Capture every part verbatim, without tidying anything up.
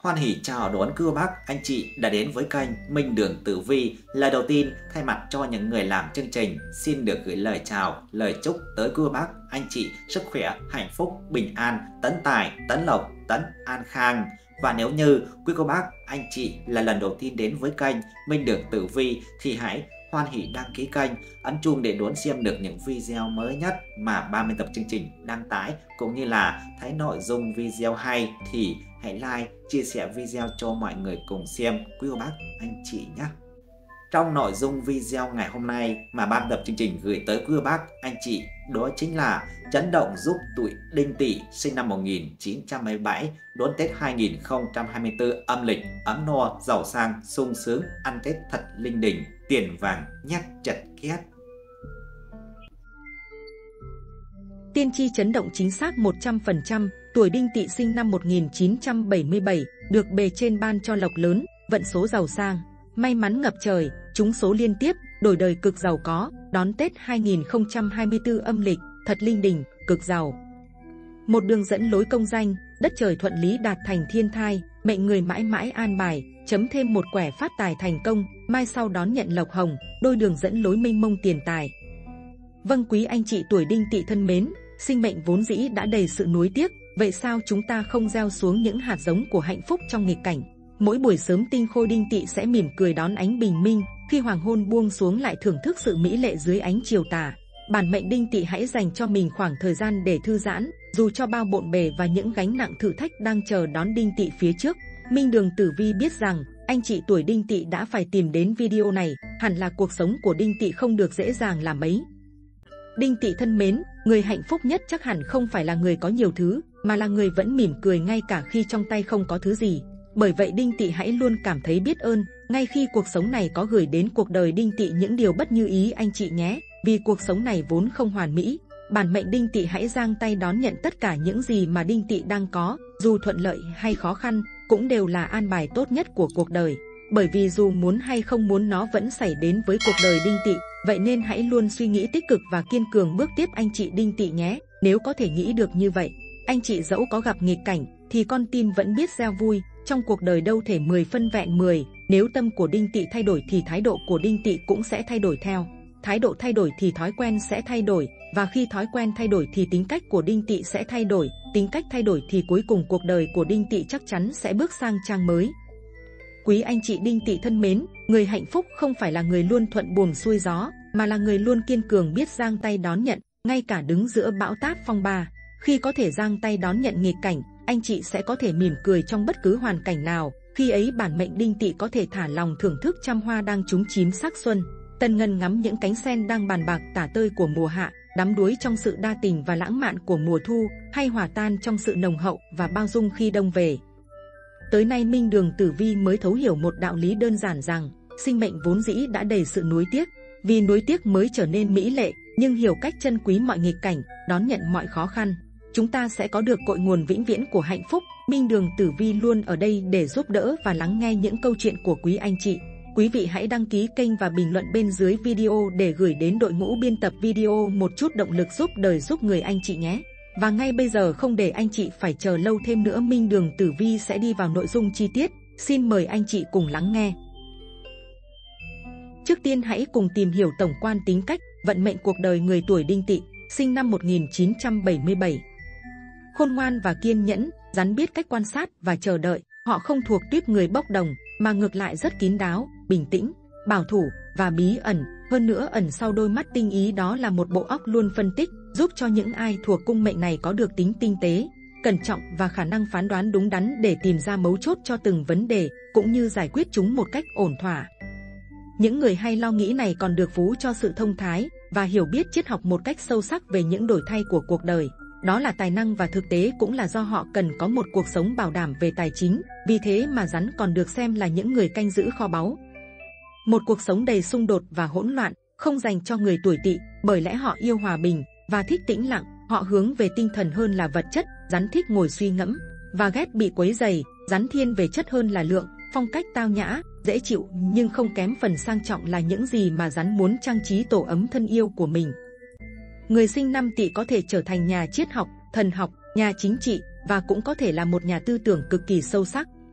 Hoan hỉ chào đón quý cô bác, anh chị đã đến với kênh Minh Đường Tử Vi. Lời đầu tiên, thay mặt cho những người làm chương trình, xin được gửi lời chào, lời chúc tới quý cô bác, anh chị sức khỏe, hạnh phúc, bình an, tấn tài, tấn lộc, tấn an khang. Và nếu như quý cô bác, anh chị là lần đầu tiên đến với kênh Minh Đường Tử Vi thì hãy hoan hỉ đăng ký kênh, ấn chuông để đón xem được những video mới nhất mà ba mươi tập chương trình đăng tải, cũng như là thấy nội dung video hay thì hãy like, chia sẻ video cho mọi người cùng xem quý cô bác, anh chị nhé. Trong nội dung video ngày hôm nay mà ban tập chương trình gửi tới quý cô bác, anh chị đó chính là chấn động giúp tuổi Đinh Tỵ sinh năm một nghìn chín trăm bảy mươi bảy đón Tết hai nghìn không trăm hai mươi tư âm lịch ấm no, giàu sang, sung sướng, ăn Tết thật linh đình, tiền vàng nhét chật két. Tiên tri chấn động chính xác một trăm phần trăm, tuổi Đinh Tỵ sinh năm một nghìn chín trăm bảy mươi bảy, được bề trên ban cho lộc lớn, vận số giàu sang, may mắn ngập trời, trúng số liên tiếp, đổi đời cực giàu có, đón Tết hai nghìn không trăm hai mươi tư âm lịch, thật linh đình, cực giàu. Một đường dẫn lối công danh, đất trời thuận lý đạt thành thiên thai, mệnh người mãi mãi an bài, chấm thêm một quẻ phát tài thành công, mai sau đón nhận lộc hồng, đôi đường dẫn lối mênh mông tiền tài. Vâng, quý anh chị tuổi Đinh Tỵ thân mến, sinh mệnh vốn dĩ đã đầy sự nuối tiếc, vậy sao chúng ta không gieo xuống những hạt giống của hạnh phúc trong nghịch cảnh? Mỗi buổi sớm tinh khôi Đinh Tỵ sẽ mỉm cười đón ánh bình minh, khi hoàng hôn buông xuống lại thưởng thức sự mỹ lệ dưới ánh chiều tà. Bản mệnh Đinh Tỵ hãy dành cho mình khoảng thời gian để thư giãn, dù cho bao bộn bề và những gánh nặng thử thách đang chờ đón Đinh Tỵ phía trước. Minh Đường Tử Vi biết rằng, anh chị tuổi Đinh Tỵ đã phải tìm đến video này, hẳn là cuộc sống của Đinh Tỵ không được dễ dàng là mấy. Đinh Tỵ thân mến, người hạnh phúc nhất chắc hẳn không phải là người có nhiều thứ, mà là người vẫn mỉm cười ngay cả khi trong tay không có thứ gì. Bởi vậy Đinh Tỵ hãy luôn cảm thấy biết ơn, ngay khi cuộc sống này có gửi đến cuộc đời Đinh Tỵ những điều bất như ý anh chị nhé, vì cuộc sống này vốn không hoàn mỹ. Bản mệnh Đinh Tỵ hãy giang tay đón nhận tất cả những gì mà Đinh Tỵ đang có, dù thuận lợi hay khó khăn, cũng đều là an bài tốt nhất của cuộc đời. Bởi vì dù muốn hay không muốn nó vẫn xảy đến với cuộc đời Đinh Tỵ, vậy nên hãy luôn suy nghĩ tích cực và kiên cường bước tiếp anh chị Đinh Tỵ nhé. Nếu có thể nghĩ được như vậy, anh chị dẫu có gặp nghịch cảnh, thì con tim vẫn biết gieo vui. Trong cuộc đời đâu thể mười phân vẹn mười, nếu tâm của Đinh Tỵ thay đổi thì thái độ của Đinh Tỵ cũng sẽ thay đổi theo. Thái độ thay đổi thì thói quen sẽ thay đổi, và khi thói quen thay đổi thì tính cách của Đinh Tỵ sẽ thay đổi, tính cách thay đổi thì cuối cùng cuộc đời của Đinh Tỵ chắc chắn sẽ bước sang trang mới. Quý anh chị Đinh Tỵ thân mến, người hạnh phúc không phải là người luôn thuận buồm xuôi gió, mà là người luôn kiên cường biết giang tay đón nhận, ngay cả đứng giữa bão táp phong ba. Khi có thể giang tay đón nhận nghịch cảnh, anh chị sẽ có thể mỉm cười trong bất cứ hoàn cảnh nào. Khi ấy bản mệnh Đinh Tỵ có thể thả lòng thưởng thức trăm hoa đang trúng chím sắc xuân, tân ngân ngắm những cánh sen đang bàn bạc tả tơi của mùa hạ, đắm đuối trong sự đa tình và lãng mạn của mùa thu, hay hòa tan trong sự nồng hậu và bao dung khi đông về. Tới nay Minh Đường Tử Vi mới thấu hiểu một đạo lý đơn giản rằng, sinh mệnh vốn dĩ đã đầy sự nuối tiếc, vì nuối tiếc mới trở nên mỹ lệ, nhưng hiểu cách trân quý mọi nghịch cảnh, đón nhận mọi khó khăn, chúng ta sẽ có được cội nguồn vĩnh viễn của hạnh phúc. Minh Đường Tử Vi luôn ở đây để giúp đỡ và lắng nghe những câu chuyện của quý anh chị. Quý vị hãy đăng ký kênh và bình luận bên dưới video để gửi đến đội ngũ biên tập video một chút động lực giúp đời giúp người anh chị nhé. Và ngay bây giờ không để anh chị phải chờ lâu thêm nữa, Minh Đường Tử Vi sẽ đi vào nội dung chi tiết. Xin mời anh chị cùng lắng nghe. Trước tiên hãy cùng tìm hiểu tổng quan tính cách, vận mệnh cuộc đời người tuổi Đinh Tỵ, sinh năm một nghìn chín trăm bảy mươi bảy. Khôn ngoan và kiên nhẫn, rắn biết cách quan sát và chờ đợi, họ không thuộc tuýp người bốc đồng, mà ngược lại rất kín đáo, bình tĩnh, bảo thủ và bí ẩn. Hơn nữa ẩn sau đôi mắt tinh ý đó là một bộ óc luôn phân tích, giúp cho những ai thuộc cung mệnh này có được tính tinh tế, cẩn trọng và khả năng phán đoán đúng đắn để tìm ra mấu chốt cho từng vấn đề, cũng như giải quyết chúng một cách ổn thỏa. Những người hay lo nghĩ này còn được vú cho sự thông thái và hiểu biết triết học một cách sâu sắc về những đổi thay của cuộc đời. Đó là tài năng và thực tế cũng là do họ cần có một cuộc sống bảo đảm về tài chính, vì thế mà rắn còn được xem là những người canh giữ kho báu. Một cuộc sống đầy xung đột và hỗn loạn, không dành cho người tuổi Tỵ, bởi lẽ họ yêu hòa bình và thích tĩnh lặng, họ hướng về tinh thần hơn là vật chất, rắn thích ngồi suy ngẫm và ghét bị quấy rầy, rắn thiên về chất hơn là lượng, phong cách tao nhã, dễ chịu nhưng không kém phần sang trọng là những gì mà rắn muốn trang trí tổ ấm thân yêu của mình. Người sinh năm Tỵ có thể trở thành nhà triết học, thần học, nhà chính trị và cũng có thể là một nhà tư tưởng cực kỳ sâu sắc.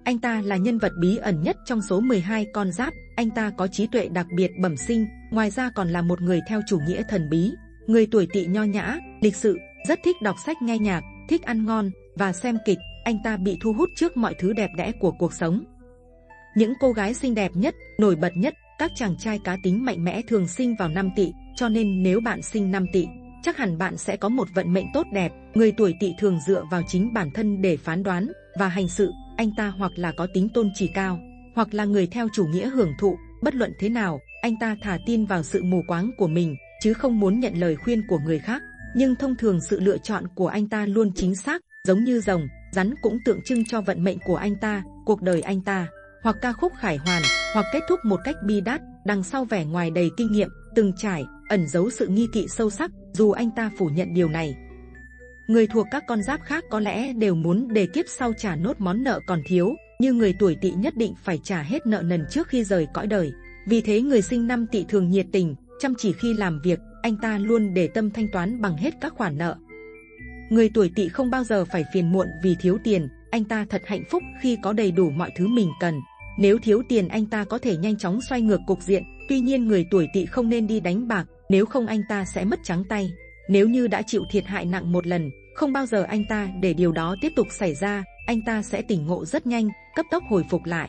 Anh ta là nhân vật bí ẩn nhất trong số mười hai con giáp. Anh ta có trí tuệ đặc biệt bẩm sinh, ngoài ra còn là một người theo chủ nghĩa thần bí. Người tuổi Tỵ nho nhã, lịch sự, rất thích đọc sách nghe nhạc, thích ăn ngon và xem kịch. Anh ta bị thu hút trước mọi thứ đẹp đẽ của cuộc sống. Những cô gái xinh đẹp nhất, nổi bật nhất, các chàng trai cá tính mạnh mẽ thường sinh vào năm Tỵ, cho nên nếu bạn sinh năm Tỵ, chắc hẳn bạn sẽ có một vận mệnh tốt đẹp. Người tuổi Tỵ thường dựa vào chính bản thân để phán đoán và hành sự. Anh ta hoặc là có tính tôn chỉ cao, hoặc là người theo chủ nghĩa hưởng thụ. Bất luận thế nào, anh ta thà tin vào sự mù quáng của mình, chứ không muốn nhận lời khuyên của người khác. Nhưng thông thường sự lựa chọn của anh ta luôn chính xác, giống như rồng, rắn cũng tượng trưng cho vận mệnh của anh ta, cuộc đời anh ta. Hoặc ca khúc khải hoàn, hoặc kết thúc một cách bi đát, đằng sau vẻ ngoài đầy kinh nghiệm, từng trải, ẩn giấu sự nghi kỵ sâu sắc, dù anh ta phủ nhận điều này. Người thuộc các con giáp khác có lẽ đều muốn để kiếp sau trả nốt món nợ còn thiếu, nhưng người tuổi Tỵ nhất định phải trả hết nợ nần trước khi rời cõi đời. Vì thế người sinh năm Tỵ thường nhiệt tình, chăm chỉ khi làm việc, anh ta luôn để tâm thanh toán bằng hết các khoản nợ. Người tuổi Tỵ không bao giờ phải phiền muộn vì thiếu tiền, anh ta thật hạnh phúc khi có đầy đủ mọi thứ mình cần. Nếu thiếu tiền anh ta có thể nhanh chóng xoay ngược cục diện, tuy nhiên người tuổi Tỵ không nên đi đánh bạc, nếu không anh ta sẽ mất trắng tay. Nếu như đã chịu thiệt hại nặng một lần, không bao giờ anh ta để điều đó tiếp tục xảy ra, anh ta sẽ tỉnh ngộ rất nhanh, cấp tốc hồi phục lại.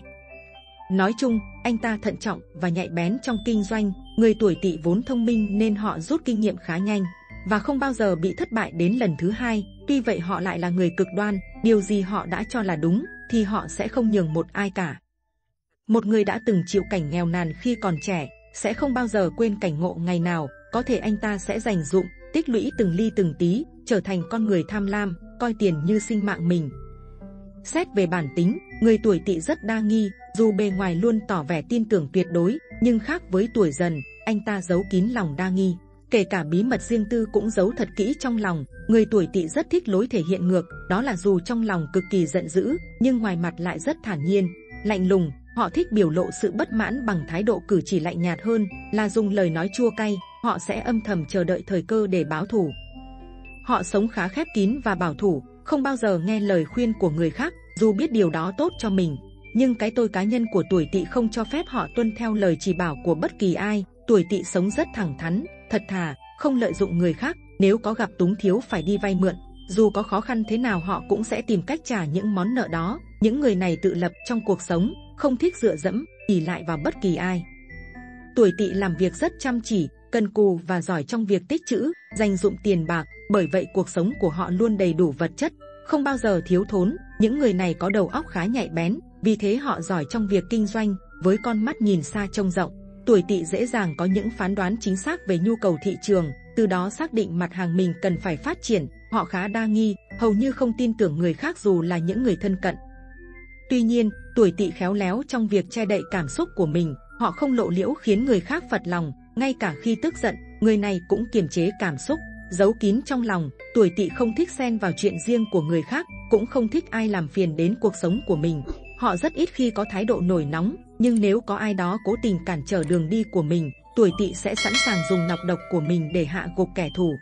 Nói chung, anh ta thận trọng và nhạy bén trong kinh doanh. Người tuổi Tỵ vốn thông minh nên họ rút kinh nghiệm khá nhanh và không bao giờ bị thất bại đến lần thứ hai. Tuy vậy họ lại là người cực đoan, điều gì họ đã cho là đúng thì họ sẽ không nhường một ai cả. Một người đã từng chịu cảnh nghèo nàn khi còn trẻ sẽ không bao giờ quên cảnh ngộ ngày nào. Có thể anh ta sẽ dành dụm, tích lũy từng ly từng tí, trở thành con người tham lam, coi tiền như sinh mạng mình. Xét về bản tính, người tuổi Tỵ rất đa nghi, dù bề ngoài luôn tỏ vẻ tin tưởng tuyệt đối, nhưng khác với tuổi Dần, anh ta giấu kín lòng đa nghi. Kể cả bí mật riêng tư cũng giấu thật kỹ trong lòng. Người tuổi Tỵ rất thích lối thể hiện ngược, đó là dù trong lòng cực kỳ giận dữ, nhưng ngoài mặt lại rất thản nhiên, lạnh lùng. Họ thích biểu lộ sự bất mãn bằng thái độ cử chỉ lạnh nhạt hơn là dùng lời nói chua cay. Họ sẽ âm thầm chờ đợi thời cơ để báo thù. Họ sống khá khép kín và bảo thủ, không bao giờ nghe lời khuyên của người khác, dù biết điều đó tốt cho mình. Nhưng cái tôi cá nhân của tuổi Tỵ không cho phép họ tuân theo lời chỉ bảo của bất kỳ ai. Tuổi Tỵ sống rất thẳng thắn, thật thà, không lợi dụng người khác. Nếu có gặp túng thiếu phải đi vay mượn, dù có khó khăn thế nào họ cũng sẽ tìm cách trả những món nợ đó. Những người này tự lập trong cuộc sống, không thích dựa dẫm, ỷ lại vào bất kỳ ai. Tuổi Tỵ làm việc rất chăm chỉ, cần cù và giỏi trong việc tích trữ, dành dụm tiền bạc, bởi vậy cuộc sống của họ luôn đầy đủ vật chất, không bao giờ thiếu thốn. Những người này có đầu óc khá nhạy bén, vì thế họ giỏi trong việc kinh doanh, với con mắt nhìn xa trông rộng. Tuổi Tỵ dễ dàng có những phán đoán chính xác về nhu cầu thị trường, từ đó xác định mặt hàng mình cần phải phát triển. Họ khá đa nghi, hầu như không tin tưởng người khác dù là những người thân cận. Tuy nhiên, tuổi Tỵ khéo léo trong việc che đậy cảm xúc của mình, họ không lộ liễu khiến người khác phật lòng. Ngay cả khi tức giận, người này cũng kiềm chế cảm xúc, giấu kín trong lòng. Tuổi Tỵ không thích xen vào chuyện riêng của người khác, cũng không thích ai làm phiền đến cuộc sống của mình. Họ rất ít khi có thái độ nổi nóng, nhưng nếu có ai đó cố tình cản trở đường đi của mình, tuổi Tỵ sẽ sẵn sàng dùng nọc độc của mình để hạ gục kẻ thù.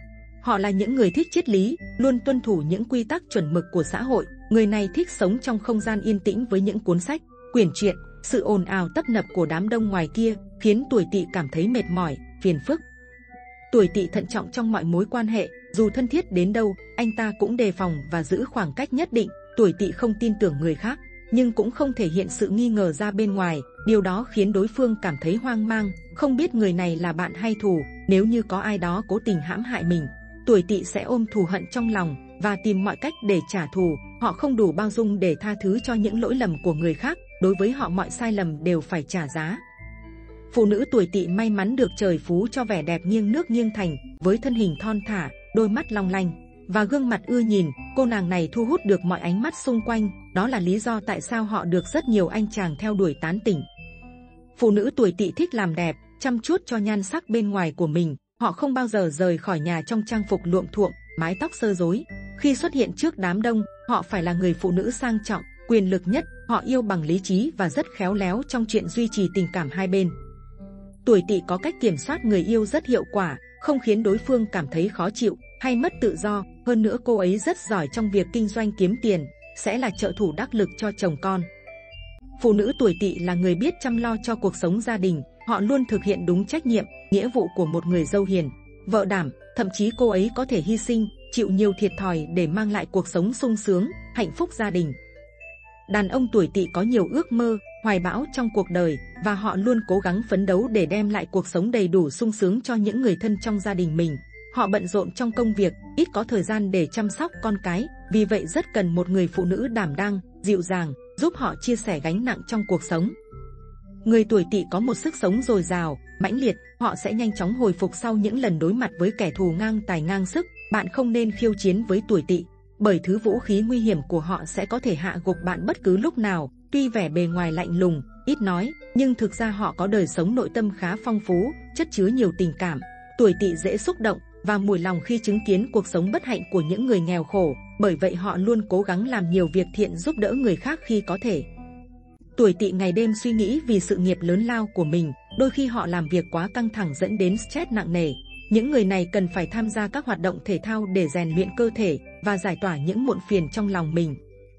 Họ là những người thích triết lý, luôn tuân thủ những quy tắc chuẩn mực của xã hội. Người này thích sống trong không gian yên tĩnh với những cuốn sách, quyển truyện. Sự ồn ào tấp nập của đám đông ngoài kia khiến tuổi Tỵ cảm thấy mệt mỏi, phiền phức. Tuổi Tỵ thận trọng trong mọi mối quan hệ, dù thân thiết đến đâu, anh ta cũng đề phòng và giữ khoảng cách nhất định. Tuổi Tỵ không tin tưởng người khác, nhưng cũng không thể hiện sự nghi ngờ ra bên ngoài. Điều đó khiến đối phương cảm thấy hoang mang, không biết người này là bạn hay thù. Nếu như có ai đó cố tình hãm hại mình, tuổi Tỵ sẽ ôm thù hận trong lòng và tìm mọi cách để trả thù. Họ không đủ bao dung để tha thứ cho những lỗi lầm của người khác. Đối với họ mọi sai lầm đều phải trả giá. Phụ nữ tuổi Tỵ may mắn được trời phú cho vẻ đẹp nghiêng nước nghiêng thành, với thân hình thon thả, đôi mắt long lanh và gương mặt ưa nhìn. Cô nàng này thu hút được mọi ánh mắt xung quanh, đó là lý do tại sao họ được rất nhiều anh chàng theo đuổi tán tỉnh. Phụ nữ tuổi Tỵ thích làm đẹp, chăm chút cho nhan sắc bên ngoài của mình. Họ không bao giờ rời khỏi nhà trong trang phục luộm thuộm, mái tóc xơ rối. Khi xuất hiện trước đám đông, họ phải là người phụ nữ sang trọng, quyền lực nhất. Họ yêu bằng lý trí và rất khéo léo trong chuyện duy trì tình cảm hai bên. Tuổi Tỵ có cách kiểm soát người yêu rất hiệu quả, không khiến đối phương cảm thấy khó chịu hay mất tự do. Hơn nữa cô ấy rất giỏi trong việc kinh doanh kiếm tiền. sẽ là trợ thủ đắc lực cho chồng con. Phụ nữ tuổi Tỵ là người biết chăm lo cho cuộc sống gia đình, họ luôn thực hiện đúng trách nhiệm, nghĩa vụ của một người dâu hiền, vợ đảm, thậm chí cô ấy có thể hy sinh, chịu nhiều thiệt thòi để mang lại cuộc sống sung sướng, hạnh phúc gia đình. Đàn ông tuổi Tỵ có nhiều ước mơ, hoài bão trong cuộc đời và họ luôn cố gắng phấn đấu để đem lại cuộc sống đầy đủ sung sướng cho những người thân trong gia đình mình. Họ bận rộn trong công việc, ít có thời gian để chăm sóc con cái, vì vậy rất cần một người phụ nữ đảm đang, dịu dàng, giúp họ chia sẻ gánh nặng trong cuộc sống. Người tuổi Tỵ có một sức sống dồi dào, mãnh liệt, họ sẽ nhanh chóng hồi phục sau những lần đối mặt với kẻ thù ngang tài ngang sức. Bạn không nên khiêu chiến với tuổi Tỵ, bởi thứ vũ khí nguy hiểm của họ sẽ có thể hạ gục bạn bất cứ lúc nào. Tuy vẻ bề ngoài lạnh lùng, ít nói, nhưng thực ra họ có đời sống nội tâm khá phong phú, chất chứa nhiều tình cảm. Tuổi Tỵ dễ xúc động và mùi lòng khi chứng kiến cuộc sống bất hạnh của những người nghèo khổ, bởi vậy họ luôn cố gắng làm nhiều việc thiện giúp đỡ người khác khi có thể. Tuổi Tỵ ngày đêm suy nghĩ vì sự nghiệp lớn lao của mình, đôi khi họ làm việc quá căng thẳng dẫn đến stress nặng nề. Những người này cần phải tham gia các hoạt động thể thao để rèn luyện cơ thể và giải tỏa những muộn phiền trong lòng mình.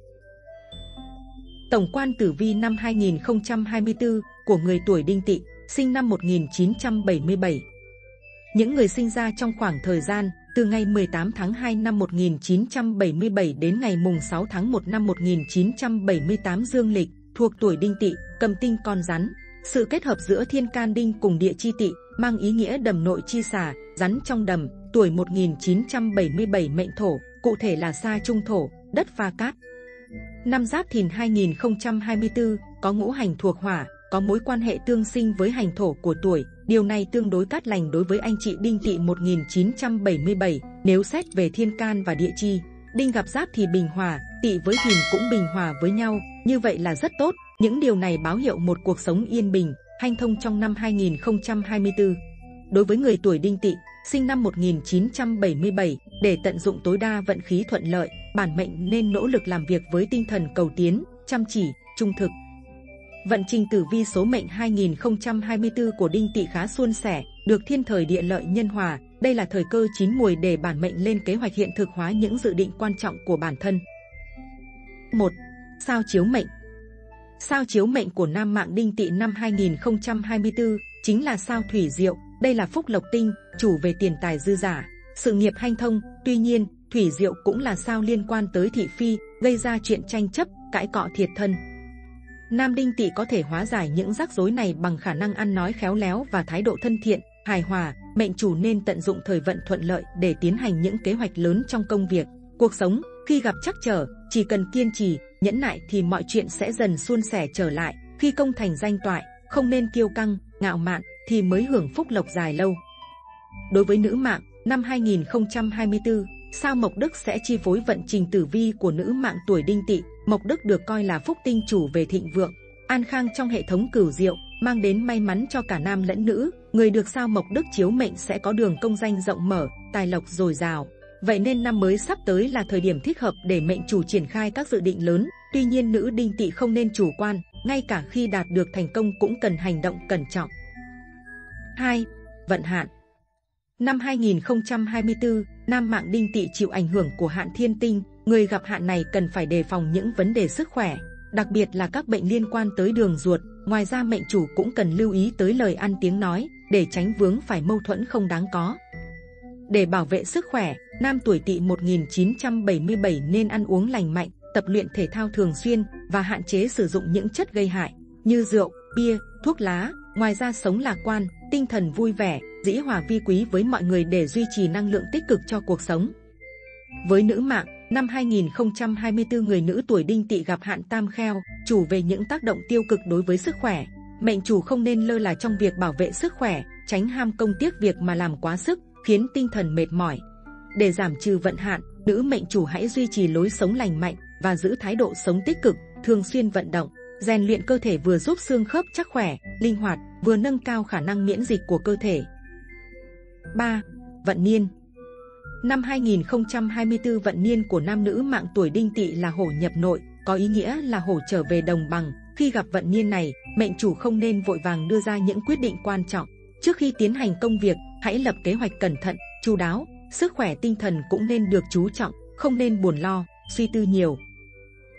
Tổng quan tử vi năm hai nghìn không trăm hai mươi tư của người tuổi Đinh Tỵ, sinh năm một nghìn chín trăm bảy mươi bảy. Những người sinh ra trong khoảng thời gian từ ngày mười tám tháng hai năm một nghìn chín trăm bảy mươi bảy đến ngày mùng sáu tháng một năm một nghìn chín trăm bảy mươi tám dương lịch, thuộc tuổi Đinh Tỵ, cầm tinh con rắn. Sự kết hợp giữa thiên can đinh cùng địa chi Tỵ mang ý nghĩa đầm nội chi xà, rắn trong đầm. Tuổi một nghìn chín trăm bảy mươi bảy mệnh thổ, cụ thể là sa trung thổ, đất pha cát. Năm Giáp Thìn hai nghìn không trăm hai mươi tư có ngũ hành thuộc hỏa, có mối quan hệ tương sinh với hành thổ của tuổi. Điều này tương đối cát lành đối với anh chị Đinh Tỵ một nghìn chín trăm bảy mươi bảy. Nếu xét về thiên can và địa chi, Đinh gặp Giáp thì bình hòa, Tỵ với Thìn cũng bình hòa với nhau, như vậy là rất tốt. Những điều này báo hiệu một cuộc sống yên bình, hanh thông trong năm hai nghìn không trăm hai mươi tư. Đối với người tuổi Đinh Tỵ, sinh năm một nghìn chín trăm bảy mươi bảy, để tận dụng tối đa vận khí thuận lợi, bản mệnh nên nỗ lực làm việc với tinh thần cầu tiến, chăm chỉ, trung thực. Vận trình tử vi số mệnh hai nghìn không trăm hai mươi tư của Đinh Tỵ khá suôn sẻ, được thiên thời địa lợi nhân hòa. Đây là thời cơ chín muồi để bản mệnh lên kế hoạch hiện thực hóa những dự định quan trọng của bản thân. một. Sao chiếu mệnh. Sao chiếu mệnh của nam mạng Đinh Tỵ năm hai nghìn không trăm hai mươi tư chính là sao Thủy Diệu. Đây là phúc lộc tinh, chủ về tiền tài dư giả, sự nghiệp hanh thông. Tuy nhiên, Thủy Diệu cũng là sao liên quan tới thị phi, gây ra chuyện tranh chấp, cãi cọ thiệt thân. Nam Đinh Tỵ có thể hóa giải những rắc rối này bằng khả năng ăn nói khéo léo và thái độ thân thiện, hài hòa. Mệnh chủ nên tận dụng thời vận thuận lợi để tiến hành những kế hoạch lớn trong công việc, cuộc sống. Khi gặp trắc trở, chỉ cần kiên trì, nhẫn nại thì mọi chuyện sẽ dần suôn sẻ trở lại. Khi công thành danh toại, không nên kiêu căng, ngạo mạn thì mới hưởng phúc lộc dài lâu. Đối với nữ mạng, năm hai nghìn không trăm hai mươi tư, sao Mộc Đức sẽ chi phối vận trình tử vi của nữ mạng tuổi Đinh Tỵ. Mộc Đức được coi là phúc tinh chủ về thịnh vượng, an khang trong hệ thống cửu diệu, mang đến may mắn cho cả nam lẫn nữ. Người được sao Mộc Đức chiếu mệnh sẽ có đường công danh rộng mở, tài lộc dồi dào. Vậy nên năm mới sắp tới là thời điểm thích hợp để mệnh chủ triển khai các dự định lớn. Tuy nhiên nữ Đinh Tỵ không nên chủ quan, ngay cả khi đạt được thành công cũng cần hành động cẩn trọng. hai. Vận hạn. Năm hai nghìn không trăm hai mươi tư, nam mạng Đinh Tỵ chịu ảnh hưởng của hạn thiên tinh. Người gặp hạn này cần phải đề phòng những vấn đề sức khỏe, đặc biệt là các bệnh liên quan tới đường ruột. Ngoài ra mệnh chủ cũng cần lưu ý tới lời ăn tiếng nói, để tránh vướng phải mâu thuẫn không đáng có. Để bảo vệ sức khỏe, nam tuổi Tỵ một nghìn chín trăm bảy mươi bảy nên ăn uống lành mạnh, tập luyện thể thao thường xuyên và hạn chế sử dụng những chất gây hại như rượu, bia, thuốc lá. Ngoài ra sống lạc quan, tinh thần vui vẻ, dĩ hòa vi quý với mọi người để duy trì năng lượng tích cực cho cuộc sống. Với nữ mạng, năm hai nghìn không trăm hai mươi tư người nữ tuổi Đinh Tỵ gặp hạn tam kheo, chủ về những tác động tiêu cực đối với sức khỏe. Mệnh chủ không nên lơ là trong việc bảo vệ sức khỏe, tránh ham công tiếc việc mà làm quá sức, khiến tinh thần mệt mỏi. Để giảm trừ vận hạn, nữ mệnh chủ hãy duy trì lối sống lành mạnh và giữ thái độ sống tích cực, thường xuyên vận động, rèn luyện cơ thể vừa giúp xương khớp chắc khỏe, linh hoạt, vừa nâng cao khả năng miễn dịch của cơ thể. ba. Vận niên. Năm hai nghìn không trăm hai mươi tư vận niên của nam nữ mạng tuổi Đinh Tỵ là hổ nhập nội, có ý nghĩa là hổ trở về đồng bằng. Khi gặp vận niên này, mệnh chủ không nên vội vàng đưa ra những quyết định quan trọng. Trước khi tiến hành công việc, hãy lập kế hoạch cẩn thận, chu đáo. Sức khỏe tinh thần cũng nên được chú trọng, không nên buồn lo, suy tư nhiều.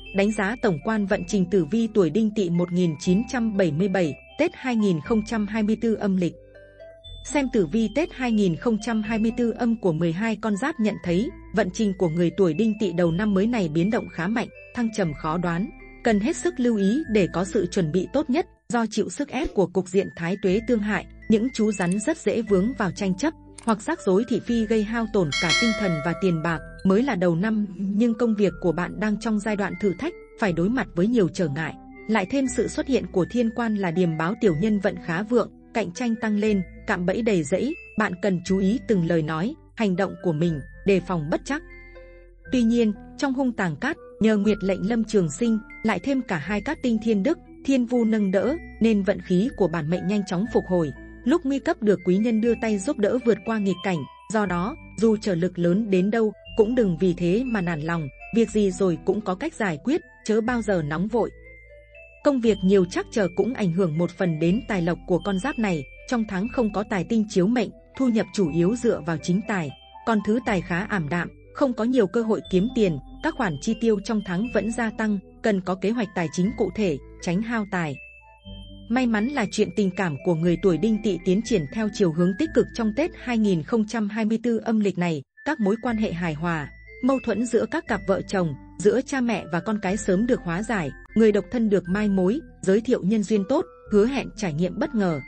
đánh giá tổng quan vận trình tử vi tuổi Đinh Tỵ một nghìn chín trăm bảy mươi bảy, Tết hai nghìn không trăm hai mươi tư âm lịch. Xem tử vi Tết hai nghìn không trăm hai mươi tư âm của mười hai con giáp nhận thấy, vận trình của người tuổi Đinh Tỵ đầu năm mới này biến động khá mạnh, thăng trầm khó đoán, cần hết sức lưu ý để có sự chuẩn bị tốt nhất. Do chịu sức ép của cục diện thái tuế tương hại, những chú rắn rất dễ vướng vào tranh chấp hoặc rắc rối thị phi gây hao tổn cả tinh thần và tiền bạc. Mới là đầu năm, nhưng công việc của bạn đang trong giai đoạn thử thách, phải đối mặt với nhiều trở ngại. Lại thêm sự xuất hiện của thiên quan là điềm báo tiểu nhân vận khá vượng, cạnh tranh tăng lên, cạm bẫy đầy rẫy. Bạn cần chú ý từng lời nói, hành động của mình, đề phòng bất trắc. Tuy nhiên, trong hung tàng cát, nhờ nguyệt lệnh lâm trường sinh, lại thêm cả hai cát tinh thiên đức, thiên vu nâng đỡ, nên vận khí của bản mệnh nhanh chóng phục hồi. Lúc nguy cấp được quý nhân đưa tay giúp đỡ vượt qua nghịch cảnh. Do đó, dù trở lực lớn đến đâu, cũng đừng vì thế mà nản lòng. Việc gì rồi cũng có cách giải quyết, chớ bao giờ nóng vội. Công việc nhiều trắc trở cũng ảnh hưởng một phần đến tài lộc của con giáp này. Trong tháng không có tài tinh chiếu mệnh, thu nhập chủ yếu dựa vào chính tài. Còn thứ tài khá ảm đạm, không có nhiều cơ hội kiếm tiền. Các khoản chi tiêu trong tháng vẫn gia tăng, cần có kế hoạch tài chính cụ thể, tránh hao tài. May mắn là chuyện tình cảm của người tuổi Đinh Tỵ tiến triển theo chiều hướng tích cực trong Tết hai nghìn không trăm hai mươi tư âm lịch này. Các mối quan hệ hài hòa, mâu thuẫn giữa các cặp vợ chồng, giữa cha mẹ và con cái sớm được hóa giải. Người độc thân được mai mối, giới thiệu nhân duyên tốt, hứa hẹn trải nghiệm bất ngờ.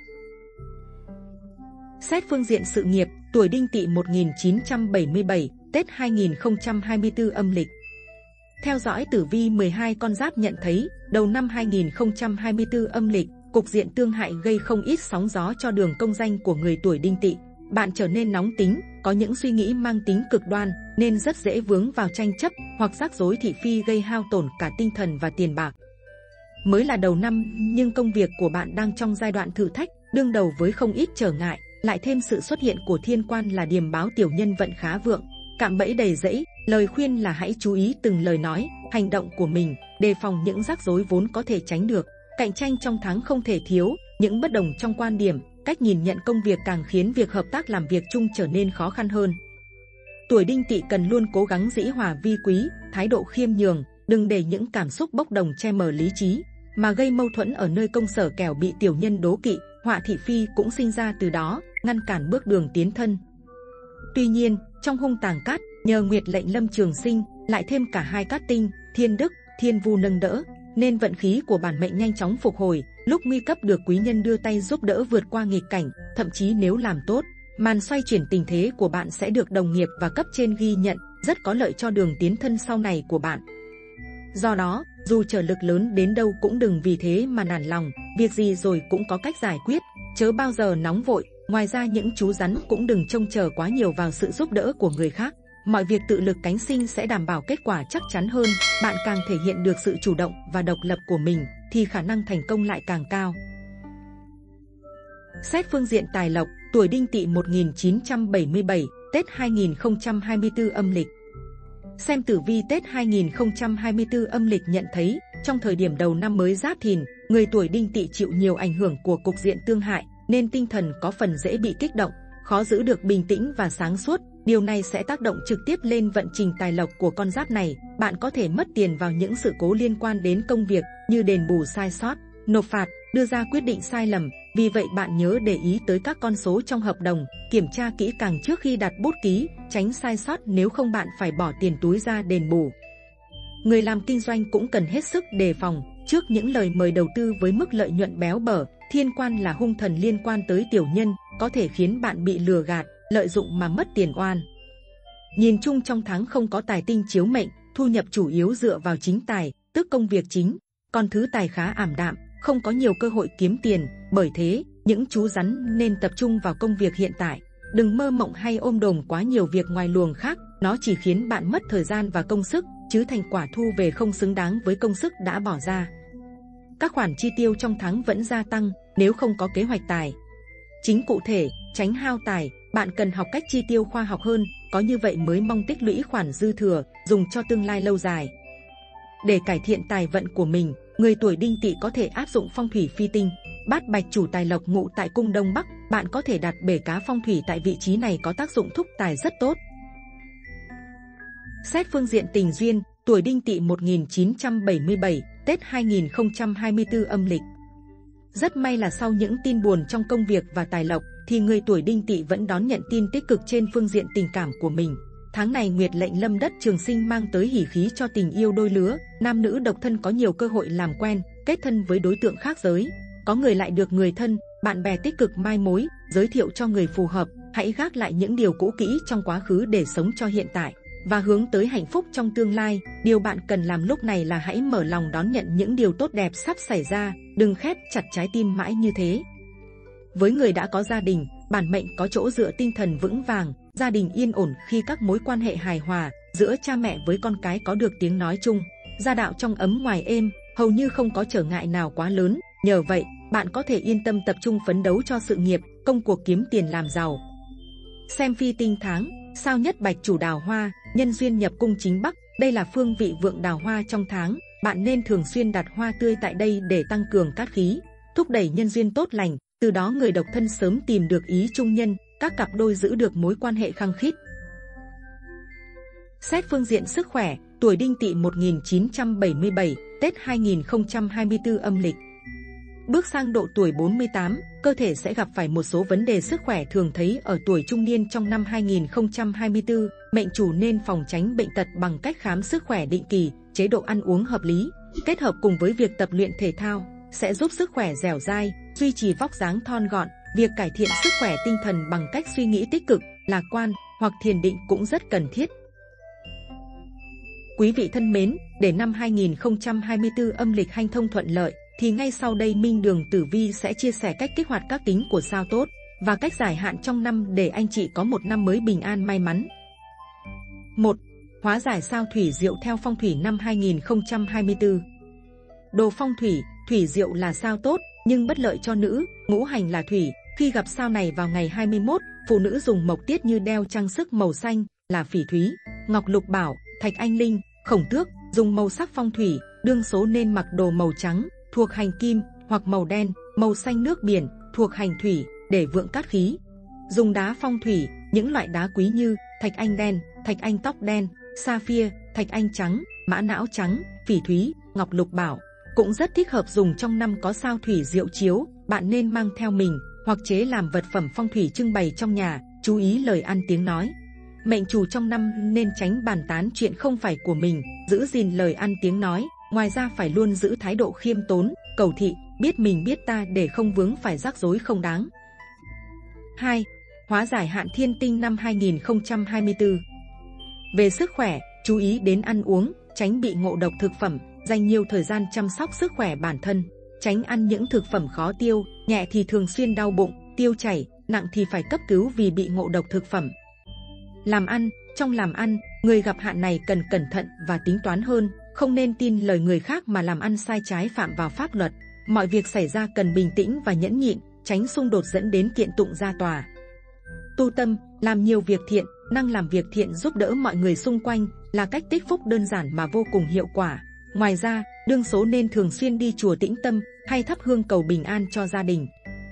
Xét phương diện sự nghiệp, tuổi Đinh Tỵ một nghìn chín trăm bảy mươi bảy, Tết hai nghìn không trăm hai mươi tư âm lịch. Theo dõi tử vi mười hai con giáp nhận thấy, đầu năm hai nghìn không trăm hai mươi tư âm lịch, cục diện tương hại gây không ít sóng gió cho đường công danh của người tuổi Đinh Tỵ. Bạn trở nên nóng tính, có những suy nghĩ mang tính cực đoan, nên rất dễ vướng vào tranh chấp hoặc rắc rối thị phi gây hao tổn cả tinh thần và tiền bạc. Mới là đầu năm, nhưng công việc của bạn đang trong giai đoạn thử thách, đương đầu với không ít trở ngại. Lại thêm sự xuất hiện của thiên quan là điềm báo tiểu nhân vận khá vượng, cạm bẫy đầy rẫy. Lời khuyên là hãy chú ý từng lời nói, hành động của mình, đề phòng những rắc rối vốn có thể tránh được. Cạnh tranh trong tháng không thể thiếu, những bất đồng trong quan điểm, cách nhìn nhận công việc càng khiến việc hợp tác làm việc chung trở nên khó khăn hơn. Tuổi Đinh Tỵ cần luôn cố gắng dĩ hòa vi quý, thái độ khiêm nhường, đừng để những cảm xúc bốc đồng che mờ lý trí, mà gây mâu thuẫn ở nơi công sở kẻo bị tiểu nhân đố kỵ, họa thị phi cũng sinh ra từ đó, ngăn cản bước đường tiến thân. Tuy nhiên, trong hung tàng cát, nhờ nguyệt lệnh lâm trường sinh, lại thêm cả hai cát tinh, thiên đức, thiên vu nâng đỡ, nên vận khí của bản mệnh nhanh chóng phục hồi. Lúc nguy cấp được quý nhân đưa tay giúp đỡ vượt qua nghịch cảnh. Thậm chí nếu làm tốt, màn xoay chuyển tình thế của bạn sẽ được đồng nghiệp và cấp trên ghi nhận, rất có lợi cho đường tiến thân sau này của bạn. Do đó, dù trở lực lớn đến đâu cũng đừng vì thế mà nản lòng. Việc gì rồi cũng có cách giải quyết, chớ bao giờ nóng vội. Ngoài ra, những chú rắn cũng đừng trông chờ quá nhiều vào sự giúp đỡ của người khác. Mọi việc tự lực cánh sinh sẽ đảm bảo kết quả chắc chắn hơn. Bạn càng thể hiện được sự chủ động và độc lập của mình, thì khả năng thành công lại càng cao. Xét phương diện tài lộc, tuổi Đinh Tỵ một nghìn chín trăm bảy mươi bảy, Tết hai nghìn không trăm hai mươi tư âm lịch. Xem tử vi Tết hai nghìn không trăm hai mươi tư âm lịch nhận thấy, trong thời điểm đầu năm mới Giáp Thìn, người tuổi Đinh Tỵ chịu nhiều ảnh hưởng của cục diện tương hại, nên tinh thần có phần dễ bị kích động, khó giữ được bình tĩnh và sáng suốt. Điều này sẽ tác động trực tiếp lên vận trình tài lộc của con giáp này. Bạn có thể mất tiền vào những sự cố liên quan đến công việc, như đền bù sai sót, nộp phạt, đưa ra quyết định sai lầm. Vì vậy bạn nhớ để ý tới các con số trong hợp đồng, kiểm tra kỹ càng trước khi đặt bút ký, tránh sai sót, nếu không bạn phải bỏ tiền túi ra đền bù. Người làm kinh doanh cũng cần hết sức đề phòng trước những lời mời đầu tư với mức lợi nhuận béo bở. Thiên quan là hung thần liên quan tới tiểu nhân, có thể khiến bạn bị lừa gạt, lợi dụng mà mất tiền oan. Nhìn chung trong tháng không có tài tinh chiếu mệnh, thu nhập chủ yếu dựa vào chính tài, tức công việc chính. Còn thứ tài khá ảm đạm, không có nhiều cơ hội kiếm tiền. Bởi thế, những chú rắn nên tập trung vào công việc hiện tại. Đừng mơ mộng hay ôm đồm quá nhiều việc ngoài luồng khác, nó chỉ khiến bạn mất thời gian và công sức, chứ thành quả thu về không xứng đáng với công sức đã bỏ ra. Các khoản chi tiêu trong tháng vẫn gia tăng nếu không có kế hoạch tài chính cụ thể, tránh hao tài. Bạn cần học cách chi tiêu khoa học hơn, có như vậy mới mong tích lũy khoản dư thừa, dùng cho tương lai lâu dài. Để cải thiện tài vận của mình, người tuổi Đinh Tỵ có thể áp dụng phong thủy phi tinh. Bát bạch chủ tài lộc ngụ tại cung Đông Bắc, bạn có thể đặt bể cá phong thủy tại vị trí này, có tác dụng thúc tài rất tốt. Xét phương diện tình duyên, tuổi Đinh Tỵ một nghìn chín trăm bảy mươi bảy, Tết hai nghìn không trăm hai mươi tư âm lịch. Rất may là sau những tin buồn trong công việc và tài lộc, thì người tuổi Đinh Tỵ vẫn đón nhận tin tích cực trên phương diện tình cảm của mình. Tháng này nguyệt lệnh lâm đất trường sinh mang tới hỷ khí cho tình yêu đôi lứa, nam nữ độc thân có nhiều cơ hội làm quen, kết thân với đối tượng khác giới. Có người lại được người thân, bạn bè tích cực mai mối, giới thiệu cho người phù hợp. Hãy gác lại những điều cũ kỹ trong quá khứ để sống cho hiện tại và hướng tới hạnh phúc trong tương lai. Điều bạn cần làm lúc này là hãy mở lòng đón nhận những điều tốt đẹp sắp xảy ra, đừng khép chặt trái tim mãi như thế. Với người đã có gia đình, bản mệnh có chỗ dựa tinh thần vững vàng, gia đình yên ổn khi các mối quan hệ hài hòa giữa cha mẹ với con cái có được tiếng nói chung, gia đạo trong ấm ngoài êm, hầu như không có trở ngại nào quá lớn. Nhờ vậy, bạn có thể yên tâm tập trung phấn đấu cho sự nghiệp, công cuộc kiếm tiền làm giàu. Xem phi tinh tháng, sao nhất bạch chủ đào hoa, nhân duyên nhập cung chính bắc. Đây là phương vị vượng đào hoa trong tháng, bạn nên thường xuyên đặt hoa tươi tại đây để tăng cường cát khí, thúc đẩy nhân duyên tốt lành. Từ đó người độc thân sớm tìm được ý chung nhân, các cặp đôi giữ được mối quan hệ khăng khít. Xét phương diện sức khỏe, tuổi Đinh Tỵ một nghìn chín trăm bảy mươi bảy, Tết hai nghìn không trăm hai mươi tư âm lịch. Bước sang độ tuổi bốn mươi tám, cơ thể sẽ gặp phải một số vấn đề sức khỏe thường thấy ở tuổi trung niên trong năm hai nghìn không trăm hai mươi tư. Mệnh chủ nên phòng tránh bệnh tật bằng cách khám sức khỏe định kỳ, chế độ ăn uống hợp lý, kết hợp cùng với việc tập luyện thể thao, sẽ giúp sức khỏe dẻo dai, duy trì vóc dáng thon gọn. Việc cải thiện sức khỏe tinh thần bằng cách suy nghĩ tích cực, lạc quan hoặc thiền định cũng rất cần thiết. Quý vị thân mến, để năm hai nghìn không trăm hai mươi tư âm lịch hanh thông thuận lợi, thì ngay sau đây Minh Đường Tử Vi sẽ chia sẻ cách kích hoạt các tính của sao tốt và cách giải hạn trong năm để anh chị có một năm mới bình an may mắn. một. Hóa giải sao thủy diệu theo phong thủy năm hai nghìn không trăm hai mươi tư. Đồ phong thủy, thủy diệu là sao tốt, nhưng bất lợi cho nữ, ngũ hành là thủy. Khi gặp sao này vào ngày hai mươi mốt, phụ nữ dùng mộc tiết như đeo trang sức màu xanh là phỉ thúy, ngọc lục bảo, thạch anh linh, khổng tước. Dùng màu sắc phong thủy, đương số nên mặc đồ màu trắng thuộc hành kim hoặc màu đen, màu xanh nước biển thuộc hành thủy để vượng cát khí. Dùng đá phong thủy, những loại đá quý như thạch anh đen, thạch anh tóc đen, sapphire, thạch anh trắng, mã não trắng, phỉ thúy, ngọc lục bảo cũng rất thích hợp dùng trong năm có sao thủy diệu chiếu. Bạn nên mang theo mình hoặc chế làm vật phẩm phong thủy trưng bày trong nhà. Chú ý lời ăn tiếng nói. Mệnh chủ trong năm nên tránh bàn tán chuyện không phải của mình, giữ gìn lời ăn tiếng nói. Ngoài ra phải luôn giữ thái độ khiêm tốn, cầu thị, biết mình biết ta để không vướng phải rắc rối không đáng. hai. Hóa giải hạn thiên tinh năm hai nghìn không trăm hai mươi tư. Về sức khỏe, chú ý đến ăn uống, tránh bị ngộ độc thực phẩm, dành nhiều thời gian chăm sóc sức khỏe bản thân, tránh ăn những thực phẩm khó tiêu, nhẹ thì thường xuyên đau bụng, tiêu chảy, nặng thì phải cấp cứu vì bị ngộ độc thực phẩm. Làm ăn, trong làm ăn, người gặp hạn này cần cẩn thận và tính toán hơn, không nên tin lời người khác mà làm ăn sai trái phạm vào pháp luật. Mọi việc xảy ra cần bình tĩnh và nhẫn nhịn, tránh xung đột dẫn đến kiện tụng ra tòa. Tu tâm, làm nhiều việc thiện, năng làm việc thiện giúp đỡ mọi người xung quanh là cách tích phúc đơn giản mà vô cùng hiệu quả. Ngoài ra, đương số nên thường xuyên đi chùa tĩnh tâm hay thắp hương cầu bình an cho gia đình.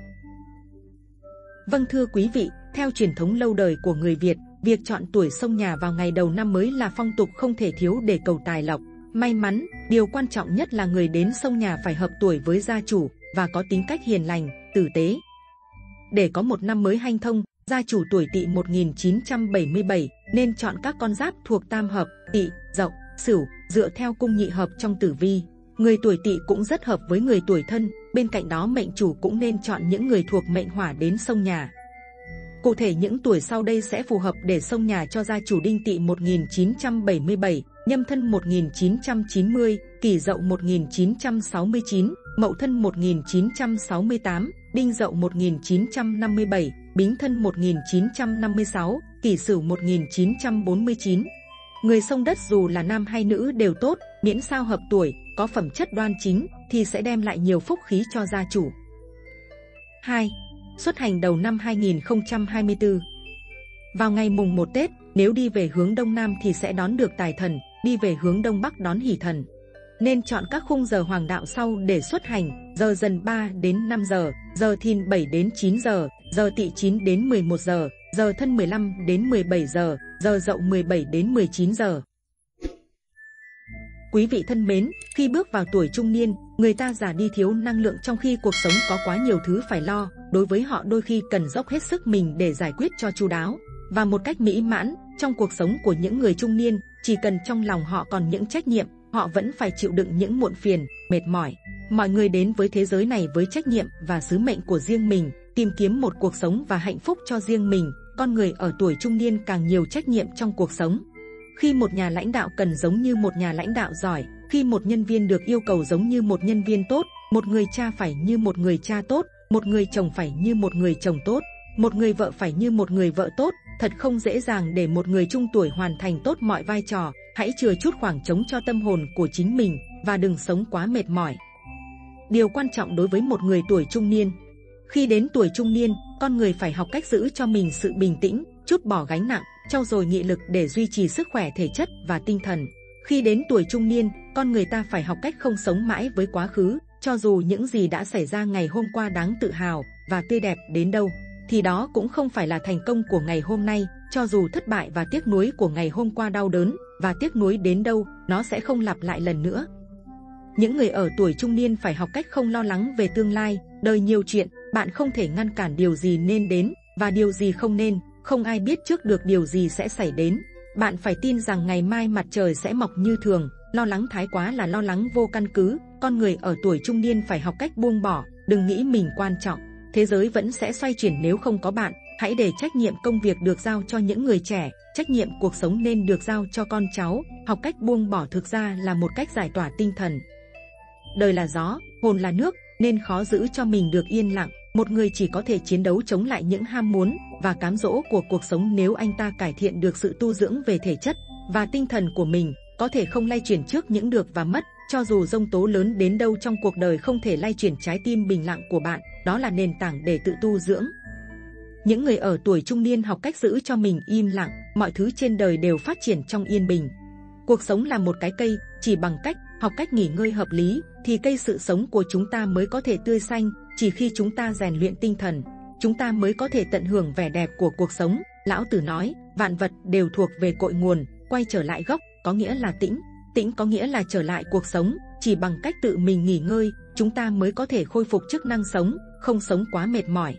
Vâng thưa quý vị, theo truyền thống lâu đời của người Việt, việc chọn tuổi xông nhà vào ngày đầu năm mới là phong tục không thể thiếu để cầu tài lộc, may mắn. Điều quan trọng nhất là người đến xông nhà phải hợp tuổi với gia chủ và có tính cách hiền lành, tử tế. Để có một năm mới hanh thông, gia chủ tuổi Tỵ một nghìn chín trăm bảy mươi bảy nên chọn các con giáp thuộc tam hợp Tỵ, Dậu, Sửu dựa theo cung nhị hợp trong tử vi. Người tuổi Tỵ cũng rất hợp với người tuổi Thân, bên cạnh đó mệnh chủ cũng nên chọn những người thuộc mệnh Hỏa đến xông nhà. Cụ thể những tuổi sau đây sẽ phù hợp để xông nhà cho gia chủ: Đinh Tỵ một nghìn chín trăm bảy mươi bảy, Nhâm Thân một nghìn chín trăm chín mươi, Kỷ Dậu một nghìn chín trăm sáu mươi chín, Mậu Thân một nghìn chín trăm sáu mươi tám, Đinh Dậu một nghìn chín trăm năm mươi bảy, Bính Thân một nghìn chín trăm năm mươi sáu, Kỷ Sửu một nghìn chín trăm bốn mươi chín. Người xông đất dù là nam hay nữ đều tốt, miễn sao hợp tuổi, có phẩm chất đoan chính thì sẽ đem lại nhiều phúc khí cho gia chủ. hai. Xuất hành đầu năm hai nghìn không trăm hai mươi tư. Vào ngày mùng một Tết, nếu đi về hướng Đông Nam thì sẽ đón được tài thần, đi về hướng Đông Bắc đón hỷ thần. Nên chọn các khung giờ hoàng đạo sau để xuất hành: giờ Dần ba đến năm giờ, giờ Thìn bảy đến chín giờ, giờ Tỵ chín đến mười một giờ, giờ Thân mười lăm đến mười bảy giờ, giờ Dậu mười bảy đến mười chín giờ. quý vị thân mến, khi bước vào tuổi trung niên, người ta già đi thiếu năng lượng trong khi cuộc sống có quá nhiều thứ phải lo. Đối với họ đôi khi cần dốc hết sức mình để giải quyết cho chu đáo và một cách mỹ mãn. Trong cuộc sống của những người trung niên, chỉ cần trong lòng họ còn những trách nhiệm, họ vẫn phải chịu đựng những muộn phiền, mệt mỏi. Mọi người đến với thế giới này với trách nhiệm và sứ mệnh của riêng mình, tìm kiếm một cuộc sống và hạnh phúc cho riêng mình. Con người ở tuổi trung niên càng nhiều trách nhiệm trong cuộc sống. Khi một nhà lãnh đạo cần giống như một nhà lãnh đạo giỏi, khi một nhân viên được yêu cầu giống như một nhân viên tốt, một người cha phải như một người cha tốt, một người chồng phải như một người chồng tốt, một người vợ phải như một người vợ tốt. Thật không dễ dàng để một người trung tuổi hoàn thành tốt mọi vai trò. Hãy chừa chút khoảng trống cho tâm hồn của chính mình và đừng sống quá mệt mỏi. Điều quan trọng đối với một người tuổi trung niên. Khi đến tuổi trung niên, con người phải học cách giữ cho mình sự bình tĩnh, trút bỏ gánh nặng, trau dồi nghị lực để duy trì sức khỏe thể chất và tinh thần. Khi đến tuổi trung niên, con người ta phải học cách không sống mãi với quá khứ, cho dù những gì đã xảy ra ngày hôm qua đáng tự hào và tươi đẹp đến đâu, thì đó cũng không phải là thành công của ngày hôm nay. Cho dù thất bại và tiếc nuối của ngày hôm qua đau đớn và tiếc nuối đến đâu, nó sẽ không lặp lại lần nữa. Những người ở tuổi trung niên phải học cách không lo lắng về tương lai. Đời nhiều chuyện, bạn không thể ngăn cản điều gì nên đến và điều gì không nên. Không ai biết trước được điều gì sẽ xảy đến. Bạn phải tin rằng ngày mai mặt trời sẽ mọc như thường. Lo lắng thái quá là lo lắng vô căn cứ. Con người ở tuổi trung niên phải học cách buông bỏ, đừng nghĩ mình quan trọng. Thế giới vẫn sẽ xoay chuyển nếu không có bạn. Hãy để trách nhiệm công việc được giao cho những người trẻ, trách nhiệm cuộc sống nên được giao cho con cháu. Học cách buông bỏ thực ra là một cách giải tỏa tinh thần. Đời là gió, hồn là nước, nên khó giữ cho mình được yên lặng. Một người chỉ có thể chiến đấu chống lại những ham muốn và cám dỗ của cuộc sống nếu anh ta cải thiện được sự tu dưỡng về thể chất và tinh thần của mình. Có thể không lay chuyển trước những được và mất, cho dù giông tố lớn đến đâu trong cuộc đời không thể lay chuyển trái tim bình lặng của bạn. Đó là nền tảng để tự tu dưỡng. Những người ở tuổi trung niên học cách giữ cho mình im lặng. Mọi thứ trên đời đều phát triển trong yên bình. Cuộc sống là một cái cây, chỉ bằng cách học cách nghỉ ngơi hợp lý thì cây sự sống của chúng ta mới có thể tươi xanh. Chỉ khi chúng ta rèn luyện tinh thần, chúng ta mới có thể tận hưởng vẻ đẹp của cuộc sống. Lão Tử nói, vạn vật đều thuộc về cội nguồn, quay trở lại gốc, có nghĩa là tĩnh. Tĩnh có nghĩa là trở lại cuộc sống. Chỉ bằng cách tự mình nghỉ ngơi, chúng ta mới có thể khôi phục chức năng sống, không sống quá mệt mỏi.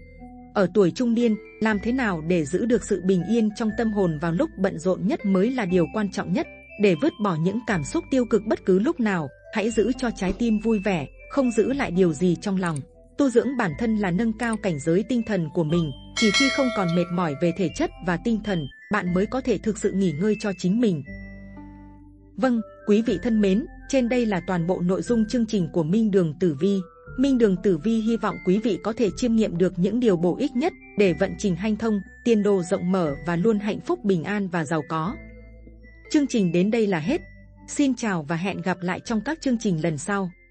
Ở tuổi trung niên, làm thế nào để giữ được sự bình yên trong tâm hồn vào lúc bận rộn nhất mới là điều quan trọng nhất. Để vứt bỏ những cảm xúc tiêu cực bất cứ lúc nào, hãy giữ cho trái tim vui vẻ, không giữ lại điều gì trong lòng. Tu dưỡng bản thân là nâng cao cảnh giới tinh thần của mình. Chỉ khi không còn mệt mỏi về thể chất và tinh thần, bạn mới có thể thực sự nghỉ ngơi cho chính mình. Vâng, quý vị thân mến, trên đây là toàn bộ nội dung chương trình của Minh Đường Tử Vi. Minh Đường Tử Vi hy vọng quý vị có thể chiêm nghiệm được những điều bổ ích nhất để vận trình hanh thông, tiền đồ rộng mở và luôn hạnh phúc bình an và giàu có. Chương trình đến đây là hết. Xin chào và hẹn gặp lại trong các chương trình lần sau.